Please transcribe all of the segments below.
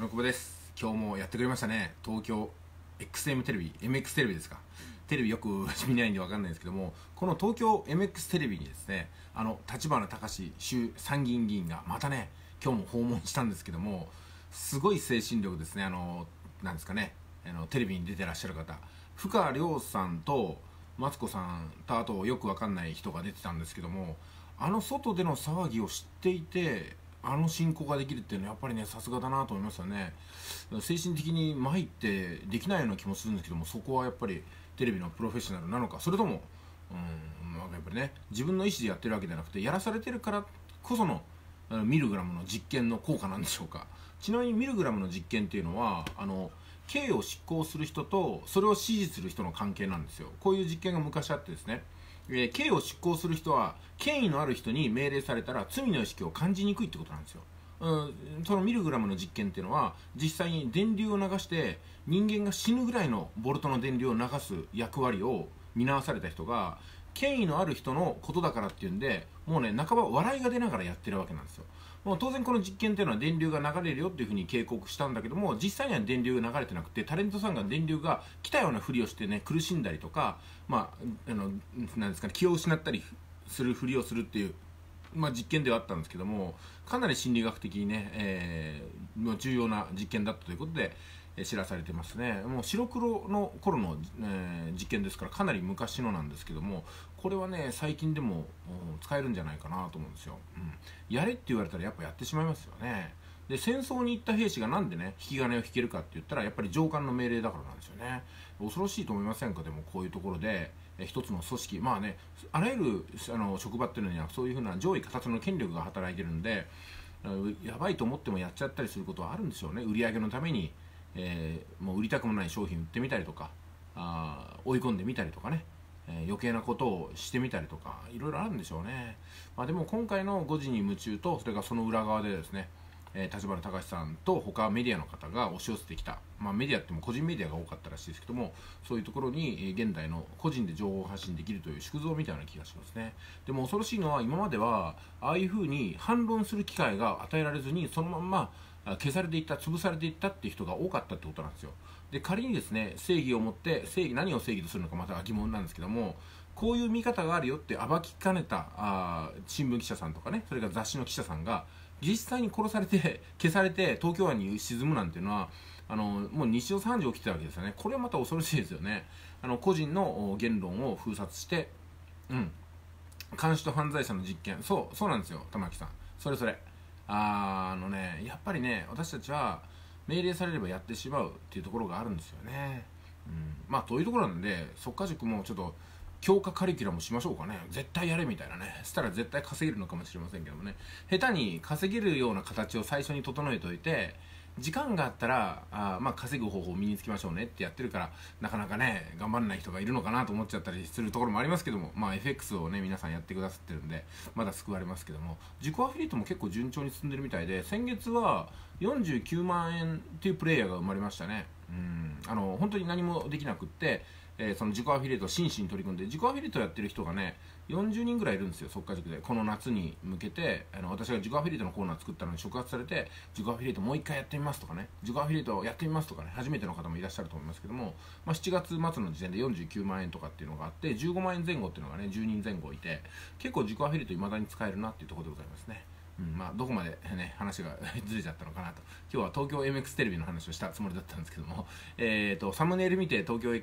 の久保です。今日もやってくれましたね。東京 XM テレビ、MX テレビですか。テレビよく見ないんで分かんないんですけども、この東京 MX テレビにですね、立花孝志参議院議員がまたね、今日も訪問したんですけども、すごい精神力ですね。なんですかね、テレビに出てらっしゃる方、深川亮さんとマツコさんと、あとよく分かんない人が出てたんですけども、外での騒ぎを知っていて進行ができるっていうのはやっぱりね、さすがだなと思いますよね。精神的に参ってできないような気もするんですけども、そこはやっぱりテレビのプロフェッショナルなのか、それともなんかやっぱりね、自分の意思でやってるわけじゃなくて、やらされてるからこそのミルグラムの実験の効果なんでしょうか。ちなみにミルグラムの実験っていうのは刑を執行する人とそれを支持する人の関係なんですよ。こういう実験が昔あってですね、刑を執行する人は権威のある人に命令されたら罪の意識を感じにくいってことなんですよ。そのミルグラムの実験っていうのは、実際に電流を流して人間が死ぬぐらいのボルトの電流を流す役割を担わされた人が、権威のある人のことだからっていうんで、もうね、半ば笑いが出ながらやってるわけなんですよ。もう当然この実験っていうのは電流が流れるよっていうふうに警告したんだけども、実際には電流が流れてなくて、タレントさんが電流が来たようなふりをしてね、苦しんだりとか、なんですかね、気を失ったりするふりをするっていう、実験ではあったんですけども、かなり心理学的にね、重要な実験だったということで知らされてますね。もう白黒の頃の、実験ですから、かなり昔のなんですけども、これはね、最近でも使えるんじゃないかなと思うんですよ。やれって言われたらやっぱやってしまいますよね。で、戦争に行った兵士がなんでね、引き金を引けるかって言ったら、やっぱり上官の命令だからなんですよね。恐ろしいと思いませんか。でもこういうところで一つの組織、あらゆる職場っていうのにはそういうふうな上位形の権力が働いてるんで、やばいと思ってもやっちゃったりすることはあるんでしょうね。売り上げのために、もう売りたくもない商品売ってみたりとか、追い込んでみたりとかね、余計なことをしてみたりとか、いろいろあるんでしょうね。でも今回の5時に夢中と、それがその裏側でですね、立花孝志さんと他メディアの方が押し寄せてきた、メディアっても個人メディアが多かったらしいですけども、そういうところに現代の個人で情報を発信できるという縮図みたいな気がしますね。でも恐ろしいのは、今まではああいうふうに反論する機会が与えられずに、そのまんま消されていった、潰されていったっていう人が多かったってことなんですよ。で、仮にですね、正義を持って、何を正義とするのかまた疑問なんですけども、こういう見方があるよって暴きかねた新聞記者さんとかね、それから雑誌の記者さんが実際に殺されて消されて東京湾に沈むなんていうのは、もう日常3時起きてたわけですよね。これはまた恐ろしいですよね。個人の言論を封殺して、監視と犯罪者の実験、そうなんですよ、玉木さん。それやっぱりね、私たちは命令されればやってしまうっていうところがあるんですよね。というところなんで、速稼塾もちょっと強化カリキュラムしましょうかね。絶対やれみたいなね。したら絶対稼げるのかもしれませんけどもね。下手に稼げるような形を最初に整えておいて、時間があったら稼ぐ方法を身につけましょうねってやってるから、なかなかね、頑張らない人がいるのかなと思っちゃったりするところもありますけども、FX をね、皆さんやってくださってるんで、まだ救われますけども、自己アフィリエイトも結構順調に進んでるみたいで、先月は49万円っていうプレイヤーが生まれましたね。本当に何もできなくって、その自己アフィリエイトを真摯に取り組んで、自己アフィリエイトをやってる人がね、40人ぐらいいるんですよ、速稼塾で。この夏に向けて私が自己アフィリエイトのコーナー作ったのに触発されて、自己アフィリエイトもう一回やってみますとかね、自己アフィリエイトをやってみますとかね、初めての方もいらっしゃると思いますけども、7月末の時点で49万円とかっていうのがあって、15万円前後っていうのがね、10人前後いて、結構自己アフィリエイト未だに使えるなっていうところでございますね。どこまでね、話がずれちゃったのかなと。今日は東京 MX テレビの話をしたつもりだったんですけども、サムネイル見て東京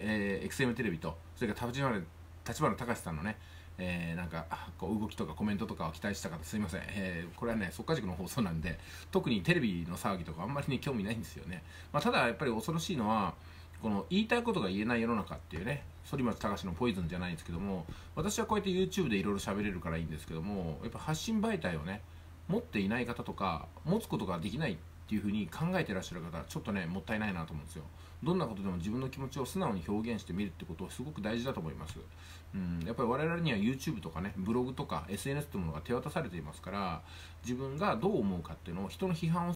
XM テレビと、それから立花孝志さんのね、なんかこう動きとかコメントとかを期待した方すいません。これはね、速稼塾の放送なんで、特にテレビの騒ぎとかあんまりね、興味ないんですよね。ただやっぱり恐ろしいのは、この言いたいことが言えない世の中っていうね、反町隆史のポイズンじゃないんですけども、私はこうやって YouTube でいろいろ喋れるからいいんですけども、やっぱ発信媒体をね、持っていない方とか、持つことができないっていうふうに考えてらっしゃる方、ちょっとね、もったいないなと思うんですよ。どんなことでも自分の気持ちを素直に表現してみるってことをすごく大事だと思います。やっぱり我々には YouTube とかね、ブログとか SNS というものが手渡されていますから、自分がどう思うかっていうのを人の批判を